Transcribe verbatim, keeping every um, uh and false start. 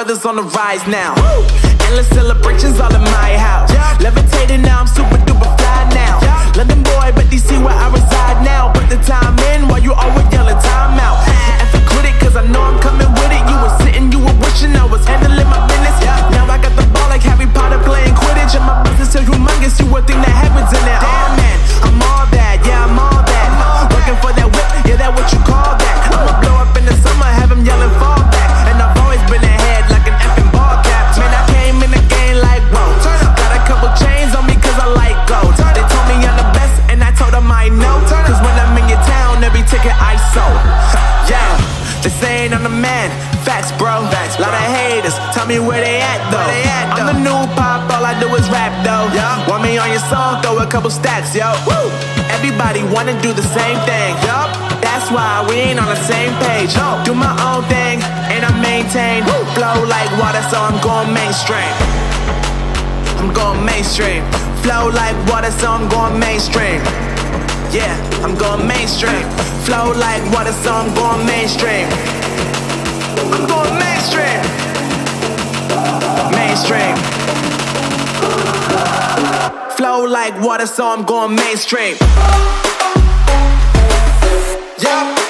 brothers on the rise now. Woo! Endless celebrations all in my house. Yeah. Levitating now, I'm super duper fly now. Yeah. London boy, but D C where I reside now. Put the time in while you always yelling time out. And for quit it, cause I know I'm coming with it. You were sitting, you were wishing I was handling my business. Yeah. Now I got the ball like Harry Potter playing Quidditch. And my business is humongous, you would think that happens in it. Oh man, I'm all that, yeah, I'm all that. Working for that whip, yeah, that what you call that. I'ma blow up in the summer, have him yelling fall back. And I've always been ahead like an effing ball cap. Man, I came in the game like, whoa. Got a couple chains on me cause I like gold. They told me I'm the best and I told them I know. Cause when I'm in your town, every ticket I sold. Yeah, they saying I'm the man. Facts, bro. Facts, bro. Lot of haters, tell me where they at though. They at, I'm though? The new pop, all I do is rap though. Yeah. Want me on your song, throw a couple stacks, yo. Woo. Everybody wanna do the same thing. Yup. That's why we ain't on the same page. No. Do my own thing, and I maintain. Woo. Flow like water, so I'm going mainstream. I'm going mainstream. Flow like water, so I'm going mainstream. Yeah, I'm going mainstream. Flow like water, so I'm going mainstream. I'm going mainstream. Mainstream. Flow like water, so I'm going mainstream. Yeah.